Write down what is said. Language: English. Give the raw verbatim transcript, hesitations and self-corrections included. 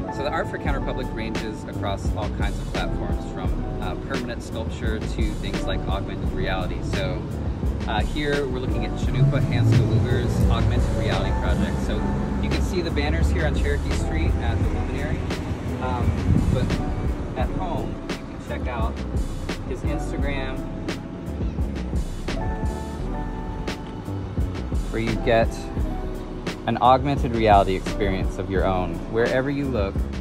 So the art for Counterpublic ranges across all kinds of platforms, from uh, permanent sculpture to things like augmented reality. So uh, here we're looking at Cannupa Hanska Luger's augmented reality project. So you can see the banners here on Cherokee Street at the Luminary, um, but at home you can check out his Instagram, where you get an augmented reality experience of your own. Wherever you look,